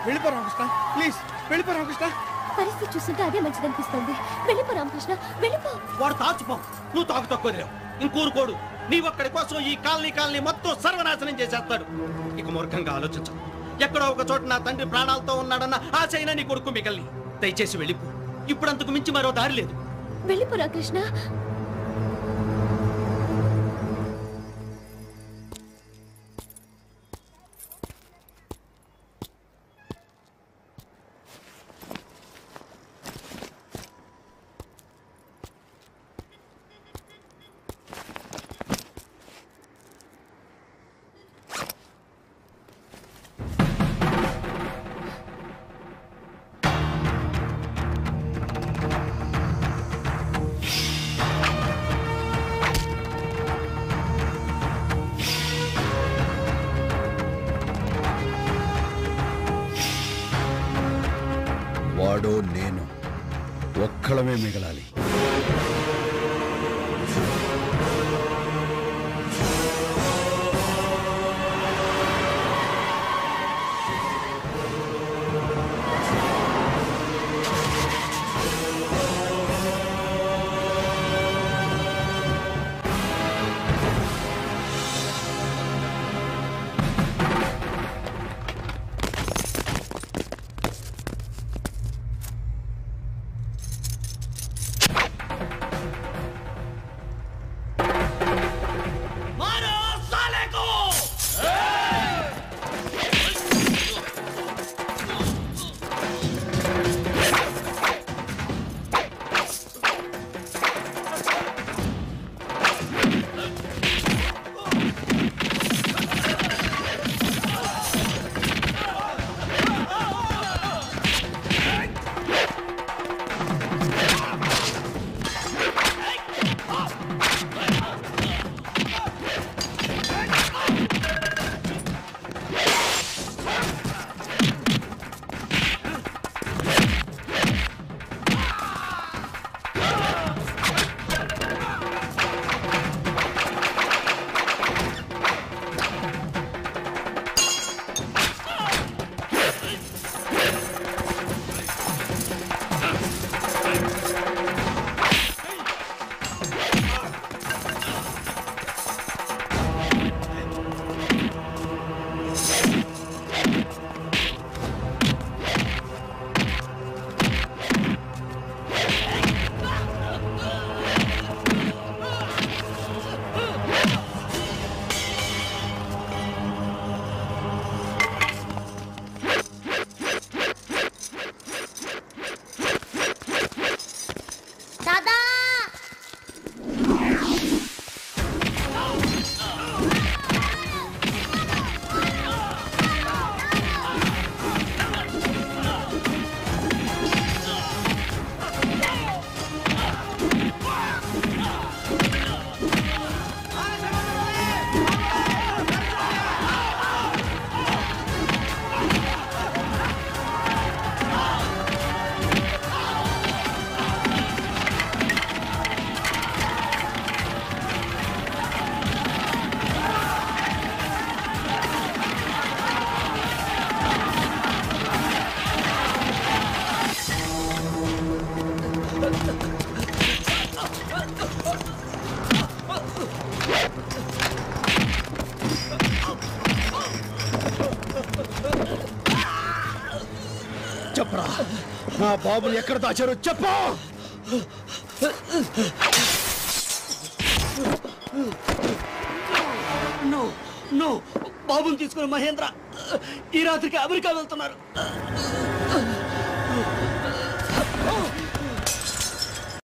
వెళ్ళిపో రామకృష్ణ, ప్లీజ్ వెళ్ళిపో రామకృష్ణ. పరిస్థితి చూస్తుంటే అదే మంచిదనిపిస్తుంది. వెళ్ళిపో రామకృష్ణ, వెళ్ళిపో. వాడు తాచుపో, నువ్వు తాకు తక్కువ లేవు. ఇంకూరుకోడు, నీ ఒక్కడి కోసం ఈ కాలనీ మొత్తం సర్వనాశనం చేసేస్తాడు. ఇక మూర్ఖంగా ఆలోచించు. ఎక్కడో ఒక చోట నా తండ్రి ప్రాణాలతో ఉన్నాడన్న ఆశ అయినా నీ కొడుకు మిగల్ని. దయచేసి వెళ్ళిపో, ఇప్పుడు అంతకు మించి మరో దారి లేదు. వెళ్ళిపో రామకృష్ణ. వాడో నేను ఒక్కళమే మిగలాలి. చెప్పరా, నా బాబుని ఎక్కడ దాచారో చెప్పు. బాబుని తీసుకుని మహేంద్ర ఈ రాత్రికి అమెరికా వెళ్తున్నారు.